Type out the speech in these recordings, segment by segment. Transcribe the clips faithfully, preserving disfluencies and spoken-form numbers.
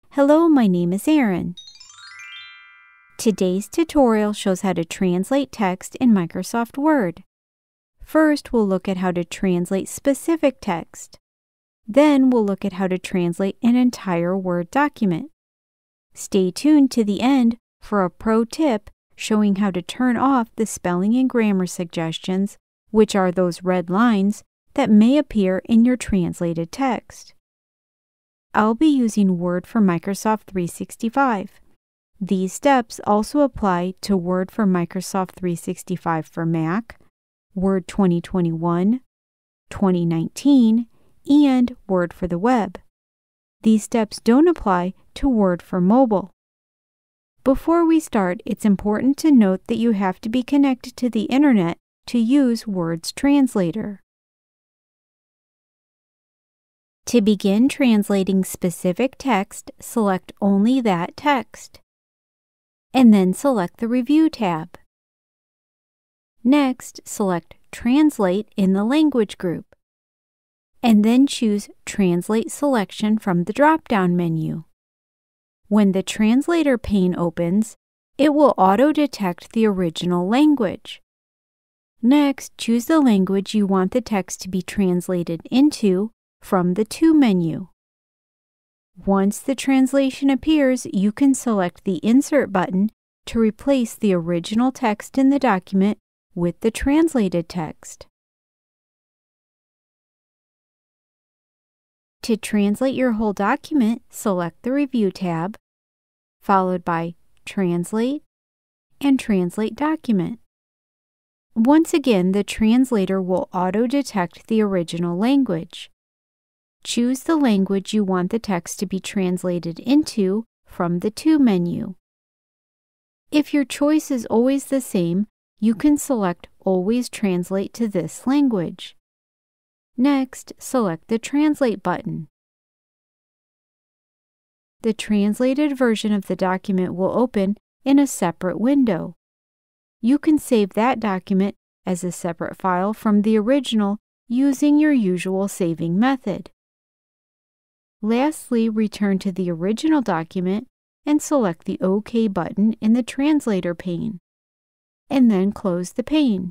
Hello, my name is Erin. Today's tutorial shows how to translate text in Microsoft Word. First, we'll look at how to translate specific text. Then we'll look at how to translate an entire Word document. Stay tuned to the end for a pro tip showing how to turn off the spelling and grammar suggestions, which are those red lines that may appear in your translated text. I'll be using Word for Microsoft three sixty-five. These steps also apply to Word for Microsoft three sixty-five for Mac, Word twenty twenty-one, twenty nineteen, and Word for the web. These steps don't apply to Word for mobile. Before we start, it's important to note that you have to be connected to the internet to use Word's translator. To begin translating specific text, select only that text, and then select the Review tab. Next, select Translate in the Language group, and then choose Translate Selection from the drop-down menu. When the translator pane opens, it will auto-detect the original language. Next, choose the language you want the text to be translated into from the To menu. Once the translation appears, you can select the Insert button to replace the original text in the document with the translated text. To translate your whole document, select the Review tab, followed by Translate and Translate Document. Once again, the translator will auto-detect the original language. Choose the language you want the text to be translated into from the To menu. If your choice is always the same, you can select Always Translate to this language. Next, select the Translate button. The translated version of the document will open in a separate window. You can save that document as a separate file from the original using your usual saving method. Lastly, return to the original document and select the OK button in the translator pane, and then close the pane.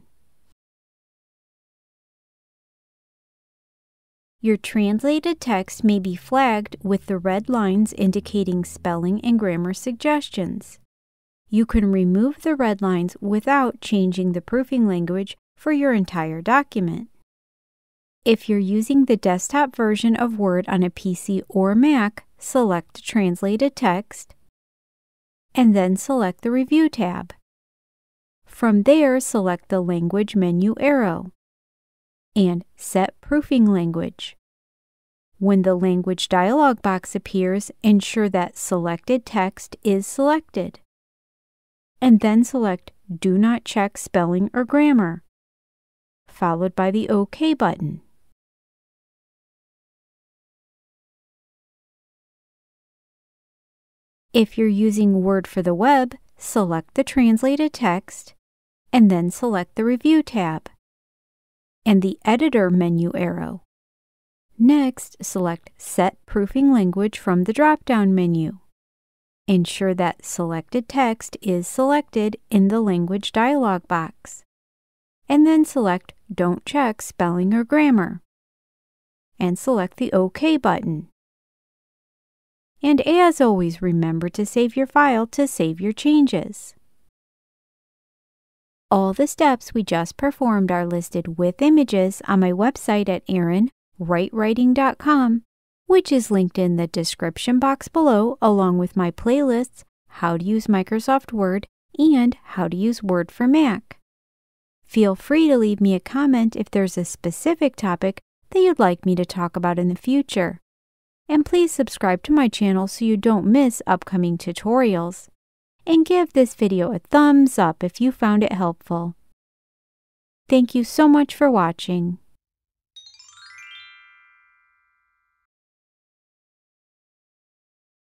Your translated text may be flagged with the red lines indicating spelling and grammar suggestions. You can remove the red lines without changing the proofing language for your entire document. If you're using the desktop version of Word on a P C or Mac, select Translated Text, and then select the Review tab. From there, select the Language menu arrow and Set Proofing Language. When the language dialog box appears, ensure that selected text is selected, and then select Do Not Check Spelling or Grammar, followed by the OK button. If you're using Word for the web, select the translated text, and then select the Review tab and the Editor menu arrow. Next, select Set Proofing Language from the drop-down menu. Ensure that selected text is selected in the Language dialog box, and then select Don't Check Spelling or Grammar, and select the OK button. And as always, remember to save your file to save your changes. All the steps we just performed are listed with images on my website at erin write writing dot com, which is linked in the description box below, along with my playlists, How to Use Microsoft Word, and How to Use Word for Mac. Feel free to leave me a comment if there's a specific topic that you'd like me to talk about in the future. And please subscribe to my channel so you don't miss upcoming tutorials. And give this video a thumbs up if you found it helpful. Thank you so much for watching.